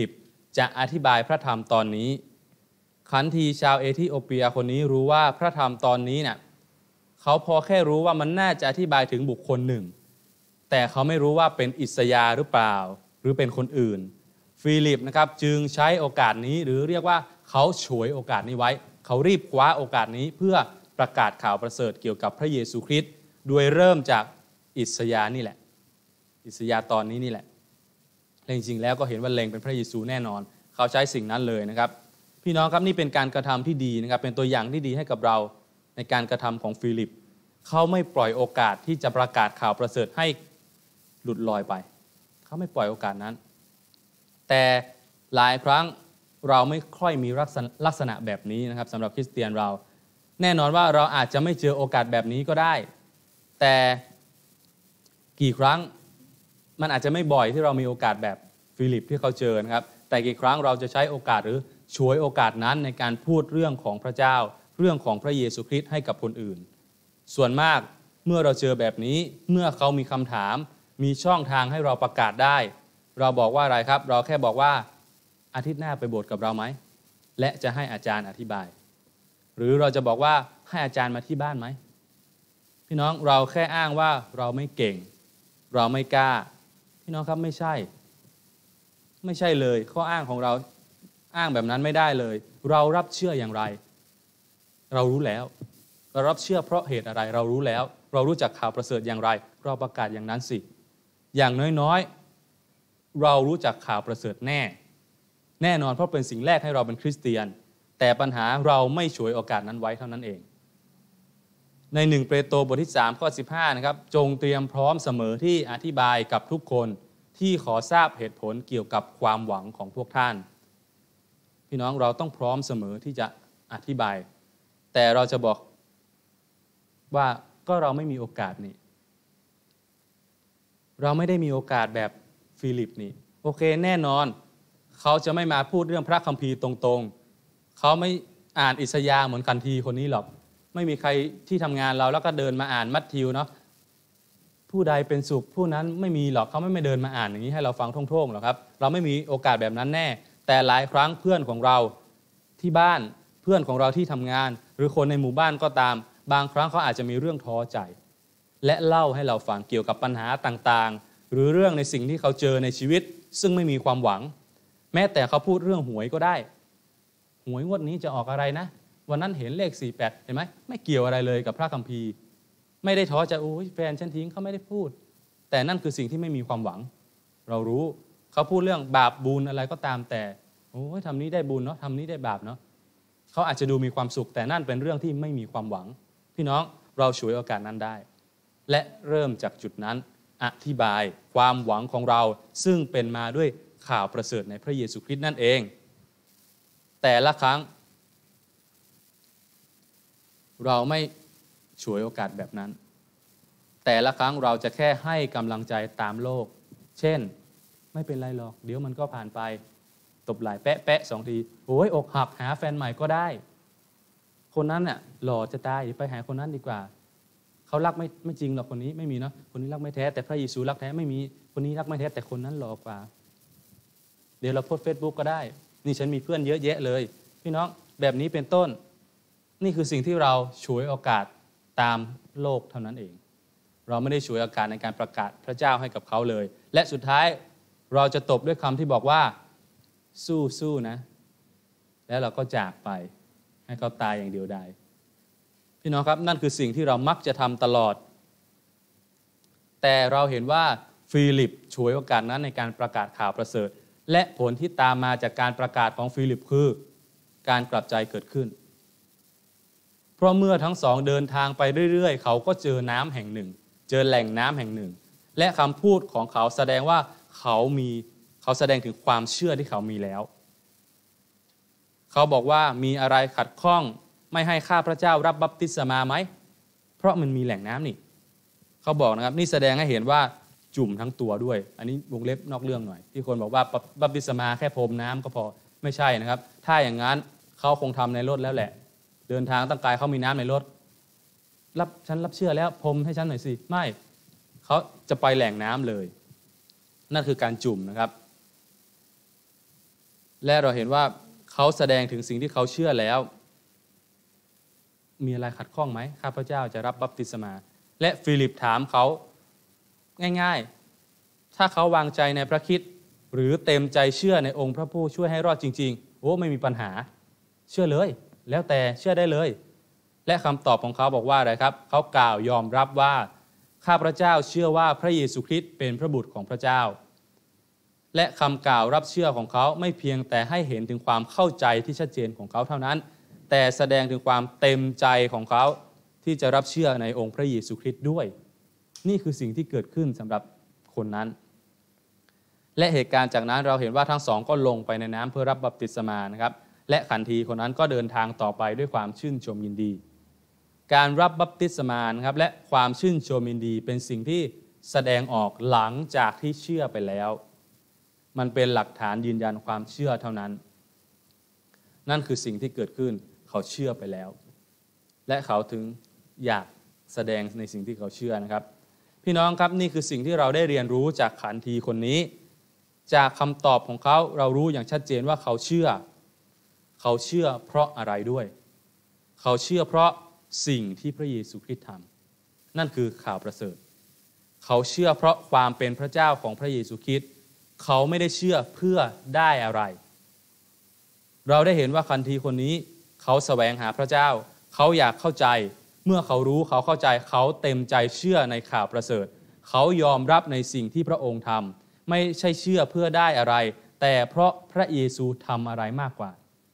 จะอธิบายพระธรรมตอนนี้ขันทีชาวเอธิโอเปียคนนี้รู้ว่าพระธรรมตอนนี้เนี่ยเขาพอแค่รู้ว่ามันน่าจะอธิบายถึงบุคคลหนึ่งแต่เขาไม่รู้ว่าเป็นอิสยาห์หรือเปล่าหรือเป็นคนอื่นฟิลิปนะครับจึงใช้โอกาสนี้หรือเรียกว่าเขาฉวยโอกาสนี้ไว้เขารีบคว้าโอกาสนี้เพื่อประกาศข่าวประเสริฐเกี่ยวกับพระเยซูคริสต์โดยเริ่มจากอิสยาห์นี่แหละอิสยาห์ตอนนี้นี่แหละและจริงๆแล้วก็เห็นว่าเล็งเป็นพระเยซูแน่นอนเขาใช้สิ่งนั้นเลยนะครับพี่น้องครับนี่เป็นการกระทำที่ดีนะครับเป็นตัวอย่างที่ดีให้กับเราในการกระทำของฟิลิปเขาไม่ปล่อยโอกาสที่จะประกาศข่าวประเสริฐให้หลุดลอยไปเขาไม่ปล่อยโอกาสนั้นแต่หลายครั้งเราไม่ค่อยมีลักษณะแบบนี้นะครับสำหรับคริสเตียนเราแน่นอนว่าเราอาจจะไม่เจอโอกาสแบบนี้ก็ได้แต่กี่ครั้งมันอาจจะไม่บ่อยที่เรามีโอกาสแบบฟิลิปที่เขาเจอนะครับแต่กี่ครั้งเราจะใช้โอกาสหรือฉวยโอกาสนั้นในการพูดเรื่องของพระเจ้าเรื่องของพระเยซูคริสต์ให้กับคนอื่นส่วนมากเมื่อเราเจอแบบนี้เมื่อเขามีคำถามมีช่องทางให้เราประกาศได้เราบอกว่าอะไรครับเราแค่บอกว่าอาทิตย์หน้าไปโบสถ์กับเราไหมและจะให้อาจารย์อธิบายหรือเราจะบอกว่าให้อาจารย์มาที่บ้านไหมพี่น้องเราแค่อ้างว่าเราไม่เก่งเราไม่กล้าพี่น้องครับไม่ใช่เลยข้ออ้างของเราอ้างแบบนั้นไม่ได้เลยเรารับเชื่ออย่างไรเรารู้แล้วเรารับเชื่อเพราะเหตุอะไรเรารู้แล้วเรารู้จักข่าวประเสริฐอย่างไรเราประกาศอย่างนั้นสิอย่างน้อยๆเรารู้จักข่าวประเสริฐแน่นอนเพราะเป็นสิ่งแรกให้เราเป็นคริสเตียนแต่ปัญหาเราไม่ฉวยโอกาสนั้นไว้เท่านั้นเองใน1เปโตรบทที่3ข้อ15นะครับจงเตรียมพร้อมเสมอที่อธิบายกับทุกคนที่ขอทราบเหตุผลเกี่ยวกับความหวังของพวกท่านพี่น้องเราต้องพร้อมเสมอที่จะอธิบายแต่เราจะบอกว่าก็เราไม่มีโอกาสนี่เราไม่ได้มีโอกาสแบบฟิลิปนี่โอเคแน่นอนเขาจะไม่มาพูดเรื่องพระคัมภีร์ตรงๆเขาไม่อ่านอิสยาห์เหมือนกันทีคนนี้หรอกไม่มีใครที่ทำงานเราแล้วก็เดินมาอ่านมัทธิวเนาะผู้ใดเป็นสุขผู้นั้นไม่มีหรอกเขาไม่เดินมาอ่านอย่างนี้ให้เราฟังท่งๆหรอกครับเราไม่มีโอกาสแบบนั้นแน่แต่หลายครั้งเพื่อนของเราที่บ้านเพื่อนของเราที่ทำงานหรือคนในหมู่บ้านก็ตามบางครั้งเขาอาจจะมีเรื่องท้อใจและเล่าให้เราฟังเกี่ยวกับปัญหาต่างๆหรือเรื่องในสิ่งที่เขาเจอในชีวิตซึ่งไม่มีความหวังแม้แต่เขาพูดเรื่องหวยก็ได้หวยงวดนี้จะออกอะไรนะวันนั้นเห็นเลข48เห็นไหมไม่เกี่ยวอะไรเลยกับพระคัมภีร์ไม่ได้ท้อใจโอ้ยแฟนฉันทิ้งเขาไม่ได้พูดแต่นั่นคือสิ่งที่ไม่มีความหวังเรารู้เขาพูดเรื่องบาปบุญอะไรก็ตามแต่โอ้ยทำนี้ได้บุญเนาะทำนี้ได้บาปเนาะเขาอาจจะดูมีความสุขแต่นั่นเป็นเรื่องที่ไม่มีความหวังพี่น้องเราฉวยโอกาสนั้นได้และเริ่มจากจุดนั้นอธิบายความหวังของเราซึ่งเป็นมาด้วยข่าวประเสริฐในพระเยซูคริสต์นั่นเองแต่ละครั้งเราไม่ฉวยโอกาสแบบนั้นแต่ละครั้งเราจะแค่ให้กำลังใจตามโลกเช่นไม่เป็นไรหรอกเดี๋ยวมันก็ผ่านไปตบไหล่แปะ2 ทีโอ้ยอกหักหาแฟนใหม่ก็ได้คนนั้นน่ะหล่อจะตายไปหาคนนั้นดีกว่าเขารักไม่จริงหรอกคนนี้ไม่มีเนาะคนนี้รักไม่แท้แต่พระเยซูรักแท้ไม่มีคนนี้รักไม่แท้แต่คนนั้นหล่อกว่าเดี๋ยวเราโพสต์ Facebook ก็ได้นี่ฉันมีเพื่อนเยอะแยะเลยพี่น้องแบบนี้เป็นต้นนี่คือสิ่งที่เราฉวยโอกาสตามโลกเท่านั้นเองเราไม่ได้ฉวยโอกาสในการประกาศพระเจ้าให้กับเขาเลยและสุดท้ายเราจะตบด้วยคำที่บอกว่าสู้นะแล้วเราก็จากไปให้เขาตายอย่างเดียวดายพี่น้องครับนั่นคือสิ่งที่เรามักจะทำตลอดแต่เราเห็นว่าฟิลิปฉวยโอกาสนั้นในการประกาศข่าวประเสริฐและผลที่ตามมาจากการประกาศของฟิลิปคือการกลับใจเกิดขึ้นเพราะเมื่อทั้งสองเดินทางไปเรื่อยๆเขาก็เจอน้ำแห่งหนึ่งเจอแหล่งน้ำแห่งหนึ่งและคำพูดของเขาแสดงว่าเขาแสดงถึงความเชื่อที่เขามีแล้วเขาบอกว่ามีอะไรขัดข้องไม่ให้ข้าพระเจ้ารับบัพติศมาไหมเพราะมันมีแหล่งน้ำนี่เขาบอกนะครับนี่แสดงให้เห็นว่าจุ่มทั้งตัวด้วยอันนี้วงเล็บนอกเรื่องหน่อยที่คนบอกว่าบัพติศมาแค่พรมน้ำก็พอไม่ใช่นะครับถ้าอย่างนั้นเขาคงทำในรถแล้วแหละเดินทางตั้งไกลเขามีน้ำในรถฉันรับเชื่อแล้วพรมให้ฉันหน่อยสิไม่เขาจะไปแหล่งน้ำเลยนั่นคือการจุ่มนะครับและเราเห็นว่าเขาแสดงถึงสิ่งที่เขาเชื่อแล้วมีอะไรขัดข้องไหมข้าพเจ้าจะรับบัพติศมาและฟิลิปถามเขาง่ายๆถ้าเขาวางใจในพระคริสต์หรือเต็มใจเชื่อในองค์พระผู้ช่วยให้รอดจริงๆโอ้ไม่มีปัญหาเชื่อเลยแล้วแต่เชื่อได้เลยและคำตอบของเขาบอกว่าอะไรครับเขากล่าวยอมรับว่าข้าพเจ้าเชื่อว่าพระเยซูคริสต์เป็นพระบุตรของพระเจ้าและคำกล่าวรับเชื่อของเขาไม่เพียงแต่ให้เห็นถึงความเข้าใจที่ชัดเจนของเขาเท่านั้นแต่แสดงถึงความเต็มใจของเขาที่จะรับเชื่อในองค์พระเยซูคริสต์ด้วยนี่คือสิ่งที่เกิดขึ้นสำหรับคนนั้นและเหตุการณ์จากนั้นเราเห็นว่าทั้งสองก็ลงไปในน้ำเพื่อรับบัพติศมานะครับและขันทีคนนั้นก็เดินทางต่อไปด้วยความชื่นชมยินดีการรับบัพติศมานะครับและความชื่นชมยินดีเป็นสิ่งที่แสดงออกหลังจากที่เชื่อไปแล้วมันเป็นหลักฐานยืนยันความเชื่อเท่านั้นนั่นคือสิ่งที่เกิดขึ้นเขาเชื่อไปแล้วและเขาถึงอยากแสดงในสิ่งที่เขาเชื่อนะครับพี่น้องครับนี่คือสิ่งที่เราได้เรียนรู้จากขันทีคนนี้จากคำตอบของเขาเรารู้อย่างชัดเจนว่าเขาเชื่อเพราะอะไรด้วยเขาเชื่อเพราะสิ่งที่พระเยซูคริสต์ทำนั่นคือข่าวประเสริฐเขาเชื่อเพราะความเป็นพระเจ้าของพระเยซูคริสต์เขาไม่ได้เชื่อเพื่อได้อะไรเราได้เห็นว่าขันทีคนนี้เขาแสวงหาพระเจ้าเขาอยากเข้าใจเมื่อเขารู้เขาเข้าใจเขาเต็มใจเชื่อในข่าวประเสริฐเขายอมรับในสิ่งที่พระองค์ทำไม่ใช่เชื่อเพื่อได้อะไรแต่เพราะพระเยซูทำอะไรมากกว่า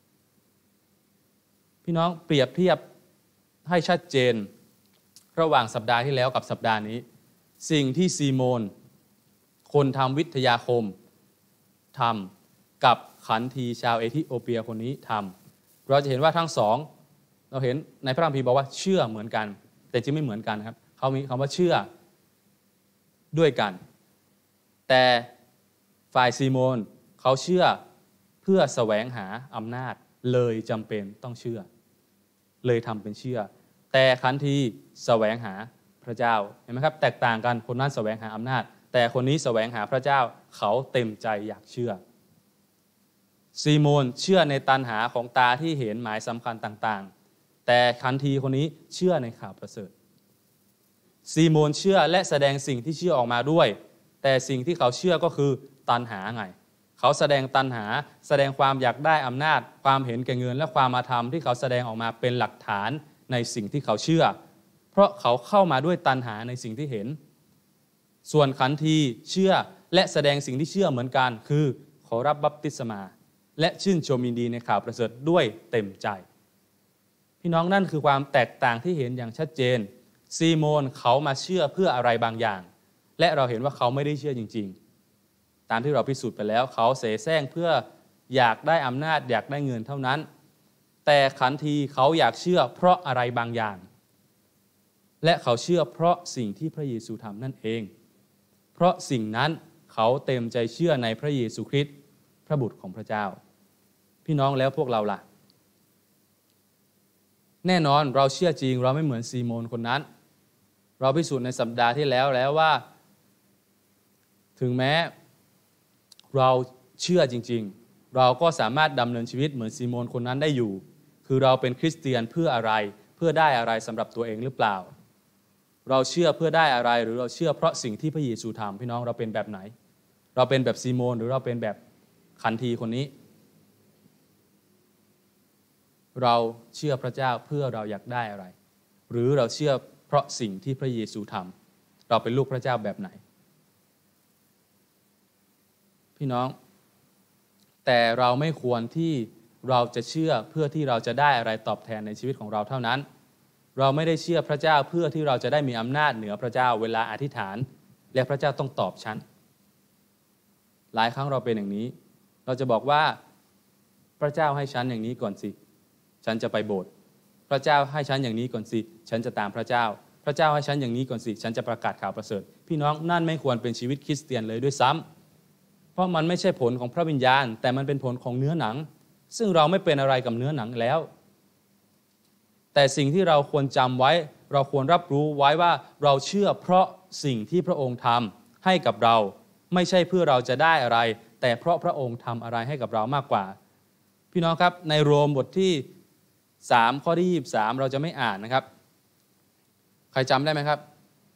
พี่น้องเปรียบเทียบให้ชัดเจนระหว่างสัปดาห์ที่แล้วกับสัปดาห์นี้สิ่งที่ซีโมนคนทำวิทยาคมทำกับขันทีชาวเอธิโอเปียคนนี้ทำเราจะเห็นว่าทั้งสองเราเห็นในพระคัมภีร์บอกว่าเชื่อเหมือนกันแต่จริงไม่เหมือนกันครับเขามีคำว่าเชื่อด้วยกันแต่ฝ่ายซีโมนเขาเชื่อเพื่อแสวงหาอำนาจเลยจำเป็นต้องเชื่อเลยทำเป็นเชื่อแต่ขันทีแสวงหาพระเจ้าเห็นไหมครับแตกต่างกันคนนั้นแสวงหาอำนาจแต่คนนี้แสวงหาพระเจ้าเขาเต็มใจอยากเชื่อซีโมนเชื่อในตัณหาของตาที่เห็นหมายสำคัญต่างๆแต่ขันทีคนนี้เชื่อในข่าวประเสริฐซีโมนเชื่อและแสดงสิ่งที่เชื่อออกมาด้วยแต่สิ่งที่เขาเชื่อก็คือตัณหาไงเขาแสดงตัณหาแสดงความอยากได้อำนาจความเห็นแก่เงินและความอาธรรมที่เขาแสดงออกมาเป็นหลักฐานในสิ่งที่เขาเชื่อเพราะเขาเข้ามาด้วยตัณหาในสิ่งที่เห็นส่วนขันทีเชื่อและแสดงสิ่งที่เชื่อเหมือนกันคือขอรับบัพติศมาและชื่นชมยินดีในข่าวประเสริฐด้วยเต็มใจพี่น้องนั่นคือความแตกต่างที่เห็นอย่างชัดเจนซีโมนเขามาเชื่อเพื่ออะไรบางอย่างและเราเห็นว่าเขาไม่ได้เชื่อจริงๆตามที่เราพิสูจน์ไปแล้วเขาเสแสร้งเพื่ออยากได้อำนาจอยากได้เงินเท่านั้นแต่ขันทีเขาอยากเชื่อเพราะอะไรบางอย่างและเขาเชื่อเพราะสิ่งที่พระเยซูทำนั่นเองเพราะสิ่งนั้นเขาเต็มใจเชื่อในพระเยซูคริสต์พระบุตรของพระเจ้าพี่น้องแล้วพวกเราล่ะแน่นอนเราเชื่อจริงเราไม่เหมือนซีโมนคนนั้นเราพิสูจน์ในสัปดาห์ที่แล้วว่าถึงแม้เราเชื่อจริงๆเราก็สามารถดำเนินชีวิตเหมือนซีโมนคนนั้นได้อยู่คือเราเป็นคริสเตียนเพื่ออะไรเพื่อได้อะไรสำหรับตัวเองหรือเปล่าเราเชื่อเพื่อได้อะไรหรือเราเชื่อเพราะสิ่งที่พระเยซูทำพี่น้องเราเป็นแบบไหนเราเป็นแบบซีโมนหรือเราเป็นแบบขันทีคนนี้เราเชื่อพระเจ้าเพื่อเราอยากได้อะไรหรือเราเชื่อเพราะสิ่งที่พระเยซูทำเราเป็นลูกพระเจ้าแบบไหนพี่น้องแต่เราไม่ควรที่เราจะเชื่อเพื่อที่เราจะได้อะไรตอบแทนในชีวิตของเราเท่านั้นเราไม่ได้เชื่อพระเจ้าเพื่อที่เราจะได้มีอำนาจเหนือพระเจ้าเวลาอธิษฐานและพระเจ้าต้องตอบฉันหลายครั้งเราเป็นอย่างนี้เราจะบอกว่าพระเจ้าให้ฉันอย่างนี้ก่อนสิฉันจะไปโบสถ์พระเจ้าให้ฉันอย่างนี้ก่อนสิฉันจะตามพระเจ้าพระเจ้าให้ฉันอย่างนี้ก่อนสิฉันจะประกาศข่าวประเสริฐพี่น้องนั่นไม่ควรเป็นชีวิตคริสเตียนเลยด้วยซ้ำเพราะมันไม่ใช่ผลของพระวิญญาณแต่มันเป็นผลของเนื้อหนังซึ่งเราไม่เป็นอะไรกับเนื้อหนังแล้วแต่สิ่งที่เราควรจำไว้เราควรรับรู้ไว้ว่าเราเชื่อเพราะสิ่งที่พระองค์ทำให้กับเราไม่ใช่เพื่อเราจะได้อะไรแต่เพราะพระองค์ทำอะไรให้กับเรามากกว่าพี่น้องครับในโรมบทที่3ข้อที่23เราจะไม่อ่านนะครับใครจำได้ไหมครับ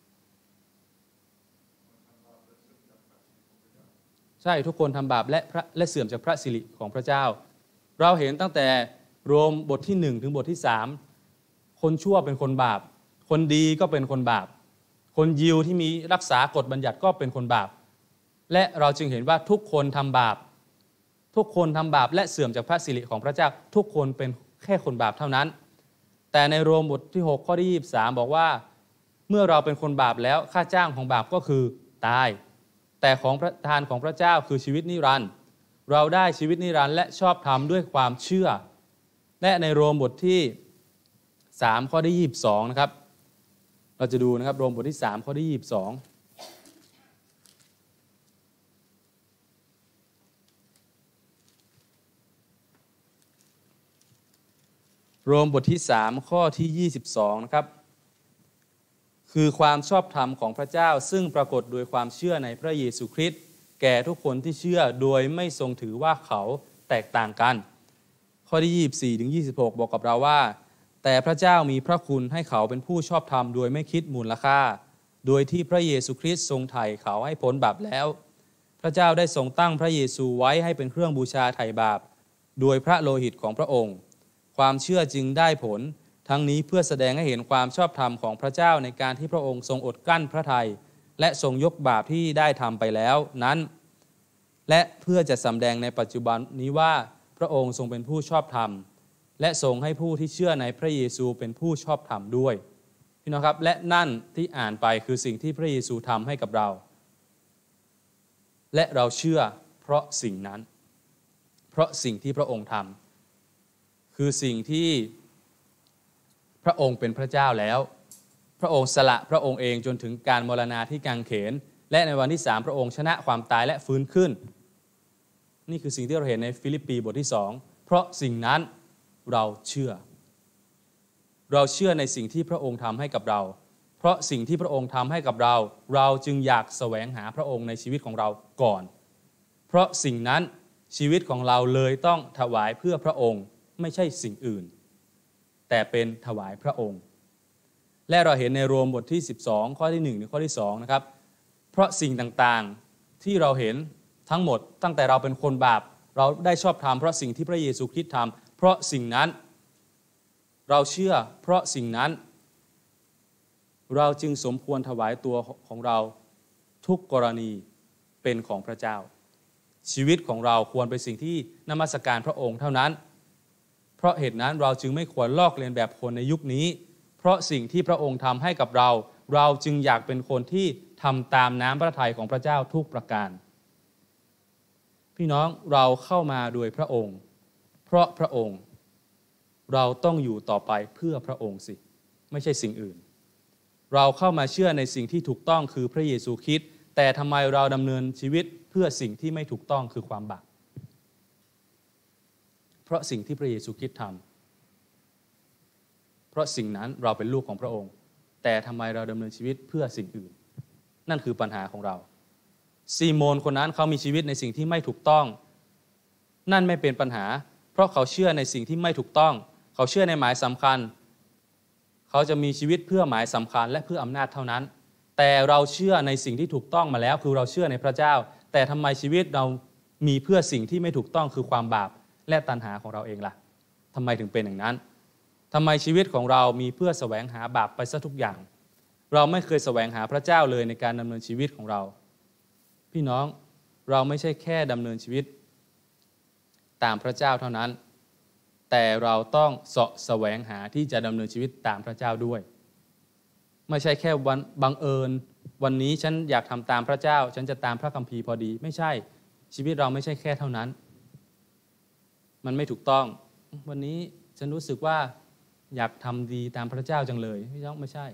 ใช่ทุกคนทำบาปและเสื่อมจากพระสิริของพระเจ้าเราเห็นตั้งแต่โรมบทที่1ถึงบทที่3คนชั่วเป็นคนบาปคนดีก็เป็นคนบาปคนยิวที่มีรักษากฎบัญญัติก็เป็นคนบาปและเราจึงเห็นว่าทุกคนทำบาปทุกคนทำบาปและเสื่อมจากพระสิริของพระเจ้าทุกคนเป็นแค่คนบาปเท่านั้นแต่ในโรมบทที่6ข้อที่23บอกว่าเมื่อเราเป็นคนบาปแล้วค่าจ้างของบาปก็คือตายแต่ของประทานของพระเจ้าคือชีวิตนิรันดร์เราได้ชีวิตนิรันดร์และชอบธรรมด้วยความเชื่อและในโรมบทที่3ข้อที่22นะครับเราจะดูนะครับโรมบทที่3ข้อที่22โรมบทที่3ข้อที่22นะครับคือความชอบธรรมของพระเจ้าซึ่งปรากฏโดยความเชื่อในพระเยซูคริสต์แก่ทุกคนที่เชื่อโดยไม่ทรงถือว่าเขาแตกต่างกันข้อที่24ถึง26บอกกับเราว่าแต่พระเจ้ามีพระคุณให้เขาเป็นผู้ชอบธรรมโดยไม่คิดมูลค่าโดยที่พระเยซูคริสต์ทรงไถ่เขาให้พ้นบาปแล้วพระเจ้าได้ทรงตั้งพระเยซูไว้ให้เป็นเครื่องบูชาไถ่บาปโดยพระโลหิตของพระองค์ความเชื่อจึงได้ผลทั้งนี้เพื่อแสดงให้เห็นความชอบธรรมของพระเจ้าในการที่พระองค์ทรงอดกลั้นพระทัยและทรงยกบาปที่ได้ทำไปแล้วนั้นและเพื่อจะสำแดงในปัจจุบันนี้ว่าพระองค์ทรงเป็นผู้ชอบธรรมและทรงให้ผู้ที่เชื่อในพระเยซูเป็นผู้ชอบธรรมด้วยพี่น้องครับและนั่นที่อ่านไปคือสิ่งที่พระเยซูทำให้กับเราและเราเชื่อเพราะสิ่งนั้นเพราะสิ่งที่พระองค์ทำคือสิ่งที่พระองค์เป็นพระเจ้าแล้วพระองค์สละพระองค์เองจนถึงการมรณาที่กางเขนและในวันที่3พระองค์ชนะความตายและฟื้นขึ้นนี่คือสิ่งที่เราเห็นในฟิลิปปีบทที่2เพราะสิ่งนั้นเราเชื่อในสิ่งที่พระองค์ทำให้กับเราเพราะสิ่งที่พระองค์ทำให้กับเราเราจึงอยากแสวงหาพระองค์ในชีวิตของเราก่อนเพราะสิ่งนั้นชีวิตของเราเลยต้องถวายเพื่อพระองค์ไม่ใช่สิ่งอื่นแต่เป็นถวายพระองค์และเราเห็นในโรมบทที่12ข้อที่1ถึงข้อที่2นะครับเพราะสิ่งต่างๆที่เราเห็นทั้งหมดตั้งแต่เราเป็นคนบาปเราได้ชอบธรรมเพราะสิ่งที่พระเยซูคริสต์ทำเพราะสิ่งนั้นเราเชื่อเพราะสิ่งนั้นเราจึงสมควรถวายตัวของเราทุกกรณีเป็นของพระเจ้าชีวิตของเราควรเป็นสิ่งที่นมัสการพระองค์เท่านั้นเพราะเหตุนั้นเราจึงไม่ควรลอกเลียนแบบคนในยุคนี้เพราะสิ่งที่พระองค์ทำให้กับเราเราจึงอยากเป็นคนที่ทำตามน้ำพระทัยของพระเจ้าทุกประการพี่น้องเราเข้ามาโดยพระองค์เพราะพระองค์เราต้องอยู่ต่อไปเพื่อพระองค์สิไม่ใช่สิ่งอื่นเราเข้ามาเชื่อในสิ่งที่ถูกต้องคือพระเยซูคริสต์แต่ทำไมเราดำเนินชีวิตเพื่อสิ่งที่ไม่ถูกต้องคือความบาปเพราะสิ่งที่พระเยซูคริสต์ทำเพราะสิ่งนั้นเราเป็นลูกของพระองค์แต่ทำไมเราดำเนินชีวิตเพื่อสิ่งอื่นนั่นคือปัญหาของเราซีโมนคนนั้นเขามีชีวิตในสิ่งที่ไม่ถูกต้องนั่นไม่เป็นปัญหาเพราะเขาเชื่อในสิ่งที่ไม่ถูกต้องเขาเชื่อในหมายสำคัญเขาจะมีชีวิตเพื่อหมายสำคัญและเพื่ออำนาจเท่านั้นแต่เราเชื่อในสิ่งที่ถูกต้องมาแล้วคือเราเชื่อในพระเจ้าแต่ทำไมชีวิตเรามีเพื่อสิ่งที่ไม่ถูกต้องคือความบาปและตัณหาของเราเองล่ะทำไมถึงเป็นอย่างนั้นทำไมชีวิตของเรามีเพื่อแสวงหาบาปไปซะทุกอย่างเราไม่เคยแสวงหาพระเจ้าเลยในการดำเนินชีวิตของเราพี่น้องเราไม่ใช่แค่ดำเนินชีวิตตามพระเจ้าเท่านั้นแต่เราต้องเสาะแสวงหาที่จะดำเนินชีวิตตามพระเจ้าด้วยไม่ใช่แค่วันบังเอิญวันนี้ฉันอยากทำตามพระเจ้าฉันจะตามพระคัมภีร์พอดีไม่ใช่ชีวิตเราไม่ใช่แค่เท่านั้นมันไม่ถูกต้องวันนี้ฉันรู้สึกว่าอยากทำดีตามพระเจ้าจังเลยไม่ใช่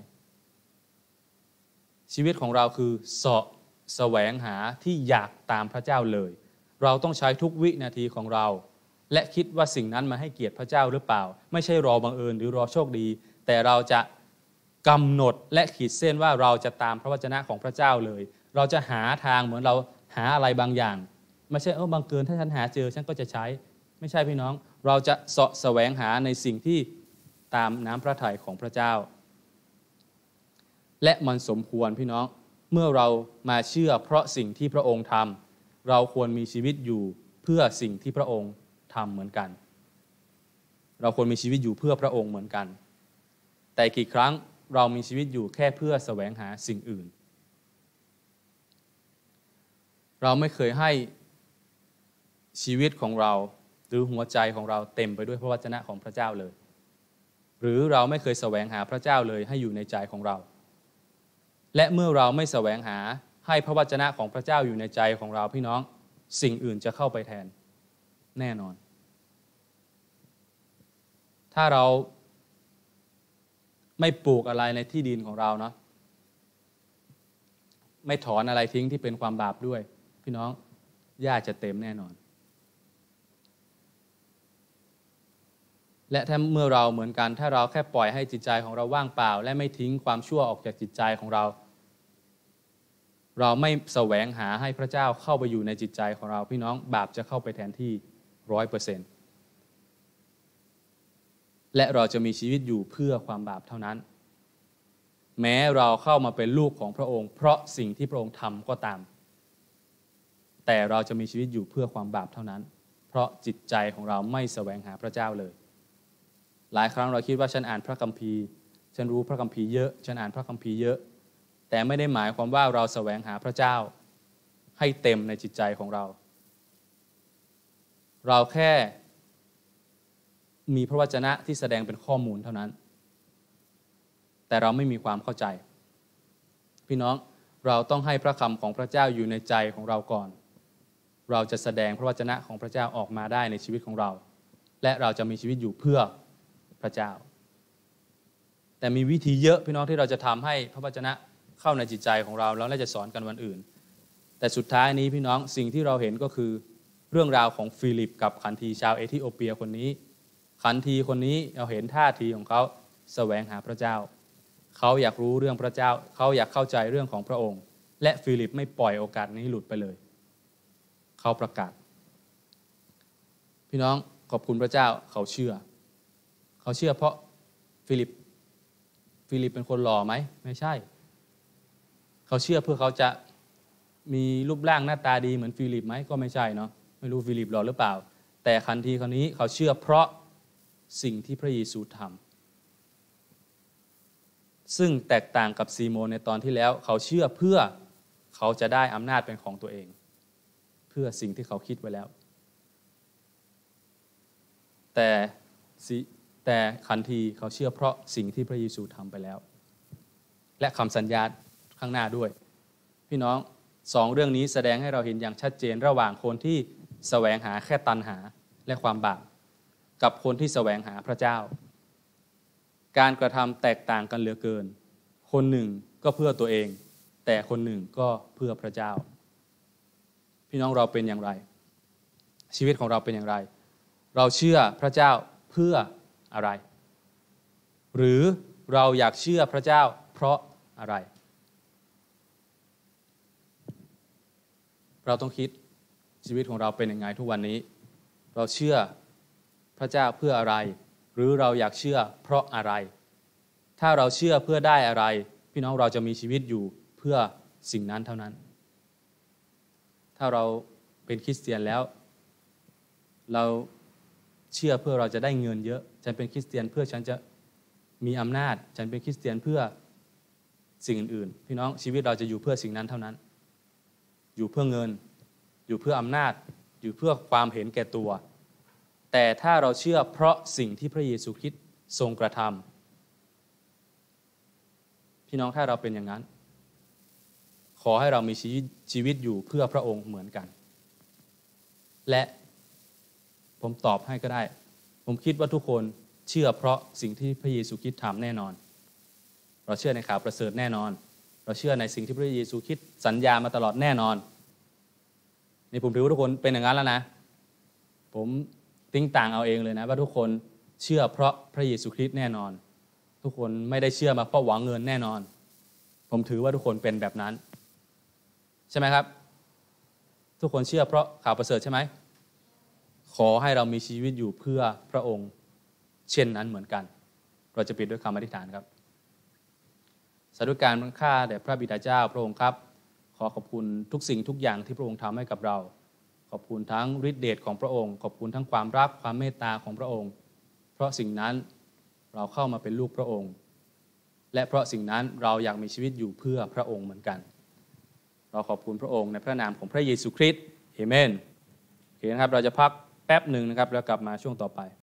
ชีวิตของเราคือเสาะแสวงหาที่อยากตามพระเจ้าเลยเราต้องใช้ทุกวินาทีของเราและคิดว่าสิ่งนั้นมาให้เกียรติพระเจ้าหรือเปล่าไม่ใช่รอบังเอิญหรือรอโชคดีแต่เราจะกำหนดและขีดเส้นว่าเราจะตามพระวจนะของพระเจ้าเลยเราจะหาทางเหมือนเราหาอะไรบางอย่างไม่ใช่บังเกิญถ้าฉันหาเจอฉันก็จะใช้ไไม่ใช่พี่น้องเราจะเสาะแสวงหาในสิ่งที่ตามน้ำพระทัยของพระเจ้าและมันสมควรพี่น้องเมื่อเรามาเชื่อเพราะสิ่งที่พระองค์ทำเราควรมีชีวิตอยู่เพื่อสิ่งที่พระองค์ทำเหมือนกันเราควรมีชีวิตอยู่เพื่อพระองค์เหมือนกันแต่กี่ครั้งเรามีชีวิตอยู่แค่เพื่อแสวงหาสิ่งอื่นเราไม่เคยให้ชีวิตของเราหรือหัวใจของเราเต็มไปด้วยพระวจนะของพระเจ้าเลยหรือเราไม่เคยแสวงหาพระเจ้าเลยให้อยู่ในใจของเราและเมื่อเราไม่แสวงหาให้พระวจนะของพระเจ้าอยู่ในใจของเราพี่น้องสิ่งอื่นจะเข้าไปแทนแน่นอนถ้าเราไม่ปลูกอะไรในที่ดินของเราเนาะไม่ถอนอะไรทิ้งที่เป็นความบาปด้วยพี่น้องหญ้าจะเต็มแน่นอนและถ้าเมื่อเราเหมือนกันถ้าเราแค่ปล่อยให้จิตใจของเราว่างเปล่าและไม่ทิ้งความชั่วออกจากจิตใจของเราเราไม่แสวงหาให้พระเจ้าเข้าไปอยู่ในจิตใจของเราพี่น้องบาปจะเข้าไปแทนที่ 100%และเราจะมีชีวิตอยู่เพื่อความบาปเท่านั้นแม้เราเข้ามาเป็นลูกของพระองค์เพราะสิ่งที่พระองค์ทำก็ตามแต่เราจะมีชีวิตอยู่เพื่อความบาปเท่านั้นเพราะจิตใจของเราไม่แสวงหาพระเจ้าเลยหลายครั้งเราคิดว่าฉันอ่านพระคัมภีร์ฉันรู้พระคัมภีร์เยอะฉันอ่านพระคัมภีร์เยอะแต่ไม่ได้หมายความว่าเราแสวงหาพระเจ้าให้เต็มในจิตใจของเราเราแค่มีพระวจนะที่แสดงเป็นข้อมูลเท่านั้นแต่เราไม่มีความเข้าใจพี่น้องเราต้องให้พระคำของพระเจ้าอยู่ในใจของเราก่อนเราจะแสดงพระวจนะของพระเจ้าออกมาได้ในชีวิตของเราและเราจะมีชีวิตอยู่เพื่อพระเจ้าแต่มีวิธีเยอะพี่น้องที่เราจะทำให้พระวจนะเข้าในจิตใจของเราแล้วน่าจะสอนกันวันอื่นแต่สุดท้ายนี้พี่น้องสิ่งที่เราเห็นก็คือเรื่องราวของฟิลิปกับขันทีชาวเอธิโอเปียคนนี้ขันทีคนนี้เราเห็นท่าทีของเขาแสวงหาพระเจ้าเขาอยากรู้เรื่องพระเจ้าเขาอยากเข้าใจเรื่องของพระองค์และฟิลิปไม่ปล่อยโอกาสนี้หลุดไปเลยเขาประกาศพี่น้องขอบคุณพระเจ้าเขาเชื่อเพราะฟิลิปเป็นคนหล่อไหมไม่ใช่เขาเชื่อเพื่อเขาจะมีรูปร่างหน้าตาดีเหมือนฟิลิปไหมก็ไม่ใช่เนาะไม่รู้ฟิลิปหล่อหรือเปล่าแต่ขันทีคนนี้เขาเชื่อเพราะสิ่งที่พระเยซูทำซึ่งแตกต่างกับซีโมนในตอนที่แล้วเขาเชื่อเพื่อเขาจะได้อำนาจเป็นของตัวเองเพื่อสิ่งที่เขาคิดไว้แล้วแต่ขันทีเขาเชื่อเพราะสิ่งที่พระเยซูทำไปแล้วและคำสัญญาข้างหน้าด้วยพี่น้องสองเรื่องนี้แสดงให้เราเห็นอย่างชัดเจนระหว่างคนที่แสวงหาแค่ตัณหาและความบาปกับคนที่แสวงหาพระเจ้าการกระทำแตกต่างกันเหลือเกินคนหนึ่งก็เพื่อตัวเองแต่คนหนึ่งก็เพื่อพระเจ้าพี่น้องเราเป็นอย่างไรชีวิตของเราเป็นอย่างไรเราเชื่อพระเจ้าเพื่ออะไรหรือเราอยากเชื่อพระเจ้าเพราะอะไรเราต้องคิดชีวิตของเราเป็นยังไงทุกวันนี้เราเชื่อพระเจ้าเพื่ออะไรหรือเราอยากเชื่อเพราะอะไรถ้าเราเชื่อเพื่อได้อะไรพี่น้องเราจะมีชีวิตอยู่เพื่อสิ่งนั้นเท่านั้นถ้าเราเป็นคริสเตียนแล้วเราเชื่อเพื่อเราจะได้เงินเยอะฉันเป็นคริสเตียนเพื่อฉันจะมีอำนาจฉันเป็นคริสเตียนเพื่อสิ่งอื่นๆพี่น้องชีวิตเราจะอยู่เพื่อสิ่งนั้นเท่านั้นอยู่เพื่อเงินอยู่เพื่ออำนาจอยู่เพื่อความเห็นแก่ตัวแต่ถ้าเราเชื่อเพราะสิ่งที่พระเยซูคริสต์ทรงกระทำพี่น้องถ้าเราเป็นอย่างนั้นขอให้เรามีชีวิตอยู่เพื่อพระองค์เหมือนกันและผมตอบให้ก็ได้ผมคิดว่าทุกคนเชื่อเพราะสิ่งที่พระเยซูคริสต์ทำแน่นอนเราเชื่อในข่าวประเสริฐแน่นอนเราเชื่อในสิ่งที่พระเยซูคริสต์สัญญามาตลอดแน่นอนนี่ผมถือว่าทุกคนเป็นอย่างนั้นแล้วนะผมติ้งต่างเอาเองเลยนะว่าทุกคนเชื่อเพราะพระเยซูคริสต์แน่นอนทุกคนไม่ได้เชื่อมาเพราะหวังเงินแน่นอนผมถือว่าทุกคนเป็นแบบนั้นใช่ไหมครับทุกคนเชื่อเพราะข่าวประเสริฐใช่ไหมขขอให้เรามีชีวิตอยู่เพื่อพระองค์เช่นนั้นเหมือนกันเราจะปิดด้วยคำอธิษฐานครับสาธุการบังค่าแด่พระบิดาเจ้าพระองค์ครับขอขอบคุณทุกสิ่งทุกอย่างที่พระองค์ทำให้กับเราขอบคุณทั้งฤทธิเดชของพระองค์ขอบคุณทั้งความรักความเมตตาของพระองค์เพราะสิ่งนั้นเราเข้ามาเป็นลูกพระองค์และเพราะสิ่งนั้นเราอยากมีชีวิตอยู่เพื่อพระองค์เหมือนกันเราขอบคุณพระองค์ในพระนามของพระเยซูคริสต์เอเมนโอเคนะครับเราจะพักแป๊บหนึ่งนะครับแล้วกลับมาช่วงต่อไป